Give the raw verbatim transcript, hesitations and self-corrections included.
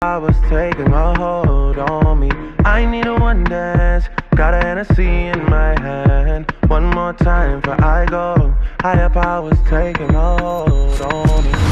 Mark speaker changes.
Speaker 1: powers taking a hold on me. I need a one dance, got a Hennessy in my hand. One more time before I go. Higher powers taking a hold on me.